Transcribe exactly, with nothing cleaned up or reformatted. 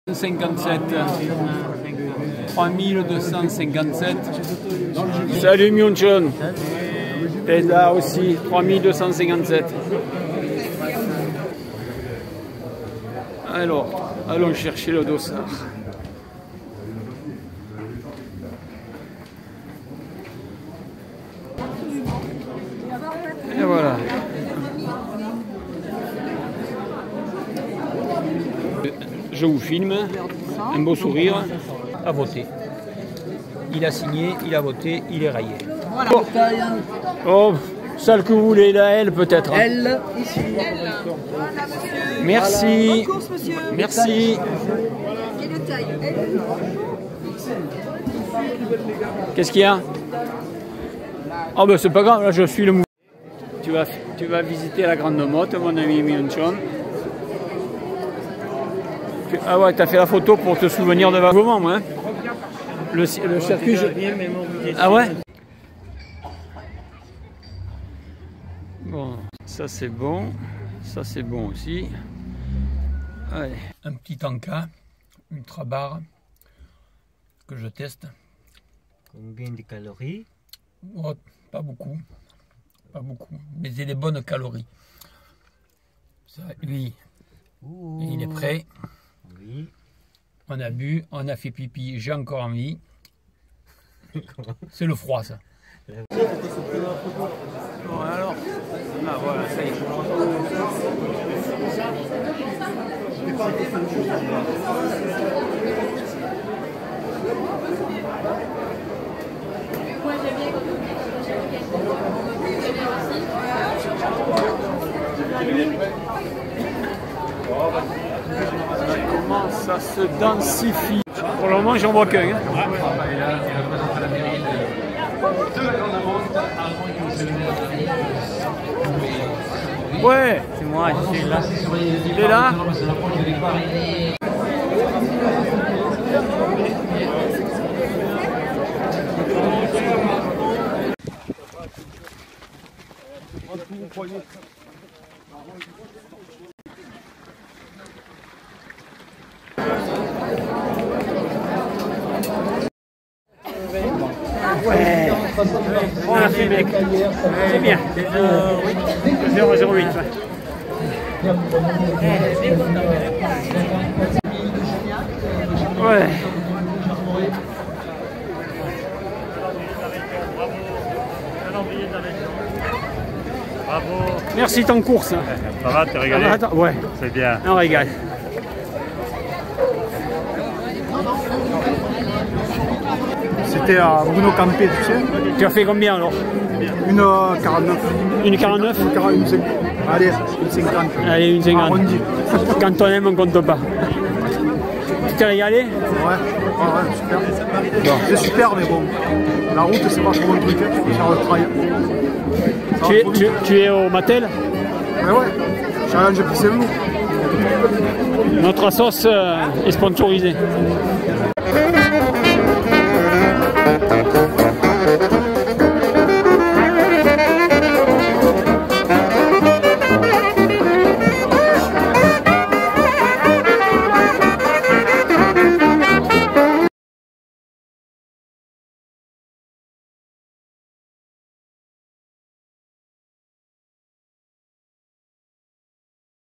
cinquante-sept. trois mille deux cent cinquante-sept. Salut Myunchon. T'es là aussi, trois mille deux cent cinquante-sept. Alors, allons chercher le dossard. Et voilà. Je vous filme, un beau sourire, à voter. Il a signé, il a voté, il est rayé. Voilà. Oh, oh celle que vous voulez, la L peut-être. Elle, ici. Merci. Bonne course, monsieur. Merci. Et de taille. Qu'est-ce qu'il y a? Oh ben c'est pas grave, là je suis le mouvement. Tu vas, tu vas visiter la Grande Motte, mon ami Myunchon. Ah ouais, t'as fait la photo pour te souvenir de moment, moi. Hein. Le, le circuit. Je... Ah ouais. Bon, ça c'est bon. Ça c'est bon aussi. Allez. Un petit Anka, ultra bar que je teste. Combien de calories? Oh, pas beaucoup. Pas beaucoup. Mais c'est des bonnes calories. Ça, lui, Ouh. Il est prêt. Oui. On a bu, on a fait pipi, j'ai encore envie. C'est le froid ça. Bon alors, ah voilà, ça y est. Comment ça se densifie. Pour le moment, j'en vois qu'un. Hein. Ouais, c'est moi, je suis là. Il est là. Ouais, on a fait mec, c'est bien, zéro zéro huit. Ouais. Bravo. Merci ton course. Ça va, t'es régalé? Ah, attends, ouais. C'est bien. On régale. C'était à Bruno Campé, tu sais. Tu as fait combien alors? Une quarante-neuf. Une quarante-neuf? Une cinquante. Allez, une cinquante. Allez, une cinquante. Arrondi. Quand on aime, on compte pas. Tu t'es régalé? Ouais, ouais, ouais, super. Bon. C'est super, mais bon, la route, c'est pas trop mon truc. Il faut faire le trail. Tu es, tu, tu es au Mattel? Ouais, ouais. J'ai rien, j'ai pris ses loups. Notre sauce euh, est sponsorisée.